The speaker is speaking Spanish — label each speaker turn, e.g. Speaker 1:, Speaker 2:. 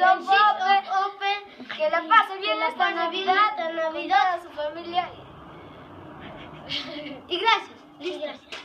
Speaker 1: Open. Que la pase bien esta Navidad a su familia. Y gracias.
Speaker 2: Listo.